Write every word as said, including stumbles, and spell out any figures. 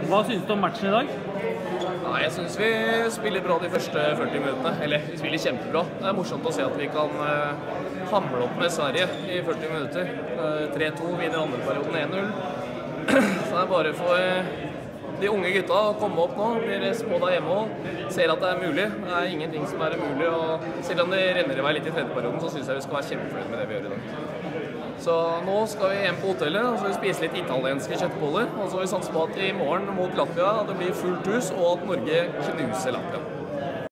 Hva synes du om matchen i dag? Nei, jeg synes vi spiller bra de første førti minuttene. Eller, vi spiller kjempebra. Det er morsomt å se at vi kan uh, hamle opp med Sverige i førti minutter. Uh, tre to, vinner andre perioden en null. Så det er bare for uh, de unge gutta å komme opp nå. Blir spådd av hjemme og ser at det er mulig. Det er ingenting som er umulig. Og selv om det renner i vei litt i tredje perioden, så synes jeg vi skal være kjempefornøyd med det vi gjør i dag. Så nå skal vi hjem på hotellet, og så vil vi spise litt italienske kjøttboller. Og så vil vi satse på at i morgen mot Latvia det blir fullt hus, og at Norge knuser Latvia.